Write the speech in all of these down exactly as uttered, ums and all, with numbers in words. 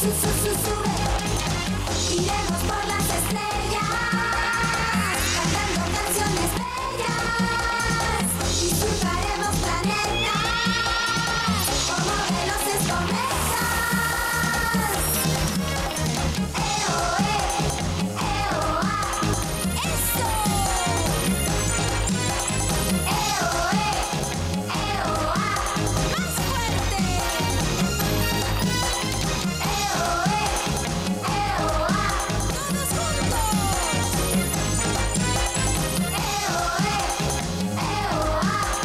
Iremos por las estrellas, cantando canciones bellas, y surcaremos planetas como veloces cometas. ¡Eo, eh! ¡Eo, ah! ¡Eso! ¡Eo, eh! ¡Eo, ah! ¡Más fuerte! ¡Eo, eh! ¡Eo, ah! ¡Todos juntos! ¡Eo, eh! ¡Eo, ah!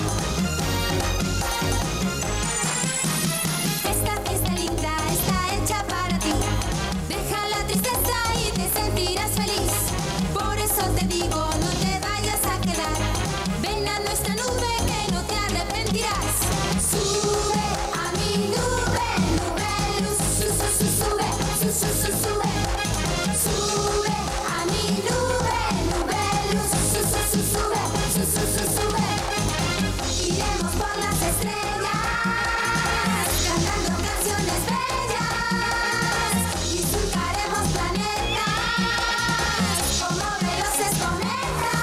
Esta fiesta linda está hecha para ti. Deja la tristeza y te sentirás feliz. Por eso te digo, no te vayas a quedar. Ven a nuestra nube que no te arrepentirás. Sube a mi nube, nube luz, su, su, su, sube, su, su, su, sube. Sube a mi nube, nube luz, su, su, su, sube, su, su, su, sube. Iremos por las estrellas, cantando canciones bellas, y surcaremos planetas como veloces cometas.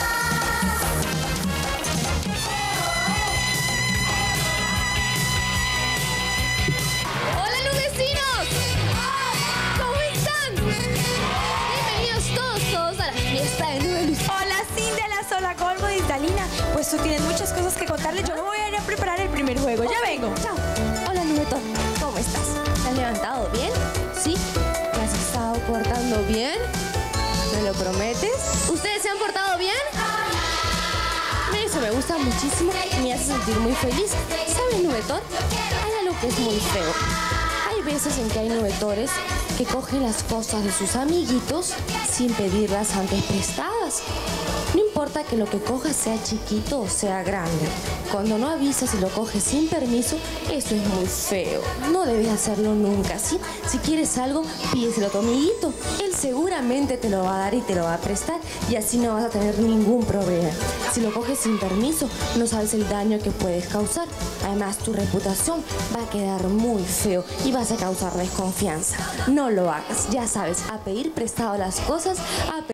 ¡Hola, nubecinos! ¿Cómo están? Bienvenidos todos, todos a la fiesta de Nube Luz. Hola, Cindy, la sola colmo de Italina. Pues tú tienes muchas cosas que contarles. Yo me voy a ir a preparar el primer juego. Ya vengo. Chao. Hola, Nubetón. ¿Cómo estás? ¿Te has levantado bien? ¿Sí? ¿Te has estado portando bien? ¿Me lo prometes? ¿Ustedes se han portado bien? Eso me gusta muchísimo y me hace sentir muy feliz. ¿Sabes, Nubetón? Hay algo que es muy feo. Hay veces en que hay nubetores que cogen las cosas de sus amiguitos sin pedirlas antes prestadas. No importa que lo que cojas sea chiquito o sea grande. Cuando no avisas y lo coges sin permiso, eso es muy feo. No debes hacerlo nunca, ¿sí? Si quieres algo, pídeselo a tu amiguito. Él seguramente te lo va a dar y te lo va a prestar y así no vas a tener ningún problema. Si lo coges sin permiso, no sabes el daño que puedes causar. Además, tu reputación va a quedar muy feo y vas a causar desconfianza. No lo hagas, ya sabes, a pedir prestado las cosas, a